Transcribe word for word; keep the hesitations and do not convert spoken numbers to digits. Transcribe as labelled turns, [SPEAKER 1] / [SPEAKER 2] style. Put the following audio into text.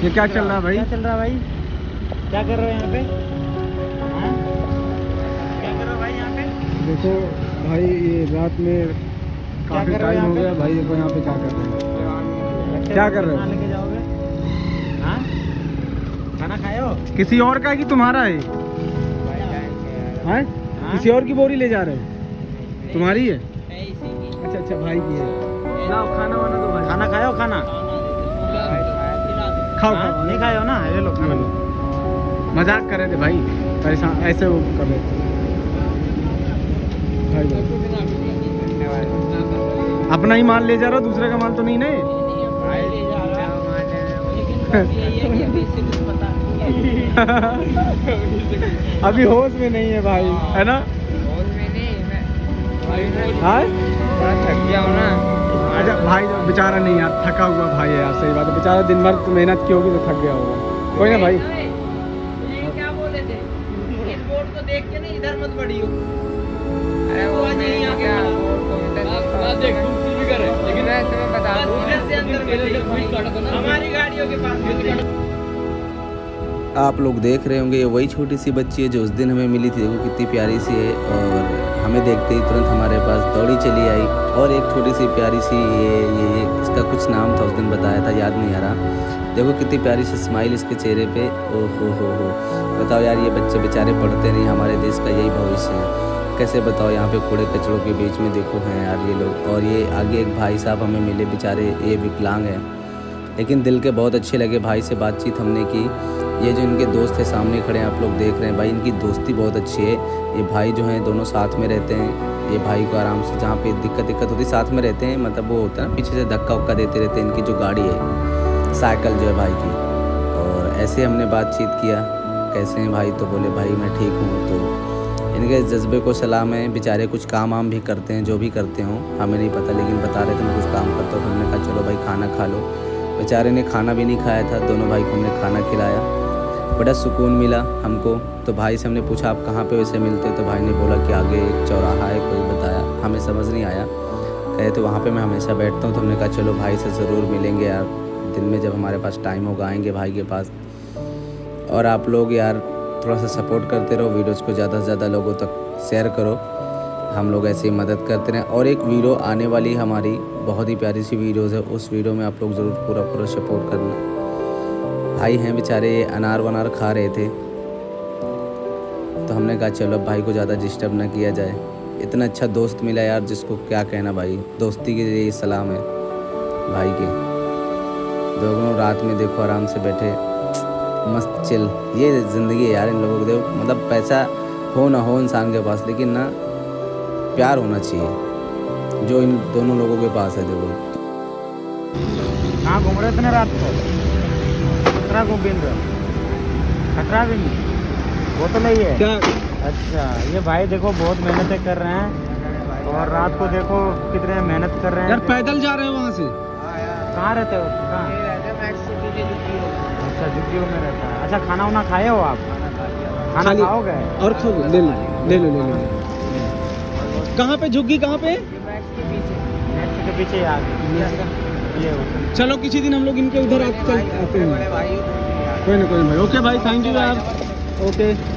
[SPEAKER 1] ये क्या चल रहा है भाई?
[SPEAKER 2] क्या चल रहा है भाई? क्या कर रहे हो यहाँ पे? हाँ? क्या कर रहे हो भाई यहाँ पे?
[SPEAKER 1] देखो भाई, ये रात में काफी टाइम हो गया भाई। देखो यहाँ पे क्या कर रहे हैं, क्या कर रहे हो?
[SPEAKER 2] लेके जाओगे? हाँ? खाना खाए हो?
[SPEAKER 1] किसी और का है कि तुम्हारा है? हाँ? किसी और की बोरी ले जा रहे हो? तुम्हारी है? अच्छा अच्छा, भाई की है। लाओ खाना वाना दो भाई।
[SPEAKER 2] खाना खाए हो? खाना
[SPEAKER 1] खाओ
[SPEAKER 2] हाँ?
[SPEAKER 1] खाओ।
[SPEAKER 2] नहीं खाए हो ना? ये लो खाना लो।
[SPEAKER 1] मजाक कर रहे थे भाई, परेशान ऐसे वो कर रहे थे भाई। अपना ही माल ले जा रहा हो, दूसरे का माल तो नहीं ना? अभी होश में नहीं है भाई, है ना? हाँ?
[SPEAKER 2] थक गया हो ना?
[SPEAKER 1] अच्छा भाई, जो बेचारा नहीं यार, थका हुआ भाई है यार। सही बात है, बेचारा दिन भर मेहनत की होगी तो थक गया होगा। कोई ना भाई।
[SPEAKER 3] ये क्या बोले थे? इस बोर्ड को देख के नहीं इधर मत बढ़ियो। अरे वो नहीं आ गया ना, देख तुम कुछ भी करे, लेकिन मैं तुम्हें बता दूं इधर से अंदर हमारी गाड़ियों के पास।
[SPEAKER 4] आप लोग देख रहे होंगे, ये वही छोटी सी बच्ची है जो उस दिन हमें मिली थी। देखो कितनी प्यारी सी है, और हमें देखते ही तुरंत हमारे पास दौड़ी चली आई। और एक छोटी सी प्यारी सी ये ये इसका कुछ नाम था, उस दिन बताया था, याद नहीं आ रहा। देखो कितनी प्यारी सी स्माइल इसके चेहरे पे। ओ हो हो हो बताओ यार, ये बच्चे बेचारे पढ़ते नहीं, हमारे देश का यही भविष्य है। कैसे बताओ, यहाँ पे कूड़े कचड़ों के बीच में देखो हैं यार ये लोग। और ये आगे एक भाई साहब हमें मिले, बेचारे ये विकलांग हैं, लेकिन दिल के बहुत अच्छे लगे। भाई से बातचीत हमने की। ये जो इनके दोस्त है सामने खड़े हैं, आप लोग देख रहे हैं भाई, इनकी दोस्ती बहुत अच्छी है। ये भाई जो हैं दोनों साथ में रहते हैं। ये भाई को आराम से जहाँ पे दिक्कत दिक्कत होती साथ में रहते हैं, मतलब वो होता है ना, पीछे से धक्का उक्का देते रहते हैं। इनकी जो गाड़ी है, साइकिल जो है भाई की। और ऐसे हमने बातचीत किया, कैसे हैं भाई? तो बोले भाई मैं ठीक हूँ। तो इनके जज्बे को सलाम है। बेचारे कुछ काम वाम भी करते हैं, जो भी करते हों हमें नहीं पता, लेकिन बता रहे थे मैं कुछ काम करता हूँ। हमने कहा चलो भाई खाना खा लो। बेचारे ने खाना भी नहीं खाया था, दोनों भाई को हमने खाना खिलाया, बड़ा सुकून मिला हमको। तो भाई से हमने पूछा आप कहाँ पे वैसे मिलते? तो भाई ने बोला कि आगे एक चौराहा है, कोई बताया, हमें समझ नहीं आया। कहे तो वहाँ पे मैं हमेशा बैठता हूँ। तो हमने कहा चलो भाई से ज़रूर मिलेंगे यार, दिन में जब हमारे पास टाइम होगा आएंगे भाई के पास। और आप लोग यार थोड़ा सा सपोर्ट करते रहो, वीडियोज़ को ज़्यादा से ज़्यादा लोगों तक शेयर करो, हम लोग ऐसे ही मदद करते रहें। और एक वीडियो आने वाली हमारी, बहुत ही प्यारी सी वीडियोज़ है, उस वीडियो में आप लोग ज़रूर पूरा पूरा सपोर्ट करना। भाई हैं बेचारे, ये अनार वनार खा रहे थे, तो हमने कहा चलो भाई को ज़्यादा डिस्टर्ब ना किया जाए। इतना अच्छा दोस्त मिला यार, जिसको क्या कहना भाई। दोस्ती के लिए सलाम है भाई के। दोनों रात में देखो आराम से बैठे, मस्त चिल। ये ज़िंदगी है यार इन लोगों को। देखो मतलब पैसा हो ना हो इंसान के पास, लेकिन ना प्यार होना चाहिए जो इन दोनों लोगों के पास है। देखो
[SPEAKER 2] कहाँ घूम रहे थे रात को? खतरा घूम रहे हो? खतरा भी नहीं, वो तो नहीं है
[SPEAKER 1] क्या?
[SPEAKER 2] अच्छा, ये भाई देखो बहुत मेहनतें कर रहे हैं, और रात को देखो कितने मेहनत कर रहे हैं
[SPEAKER 1] यार पैदल जा रहे हो वहाँ से?
[SPEAKER 2] कहाँ रहते हो? कहाँ? अच्छा, झुग्गियों में रहता है। अच्छा, खाना वाना खाए हो आप? खाना खाओगे?
[SPEAKER 1] और खाओगे? ले लो ले लो ले लो। कहाँ पे झुग्गी? कहाँ पे?
[SPEAKER 2] मैक्स के पीछे आगे। ये
[SPEAKER 1] चलो किसी दिन हम लोग इनके उधर आते हैं। कोई ना कोई भाई। ओके भाई, थैंक यू यार। ओके।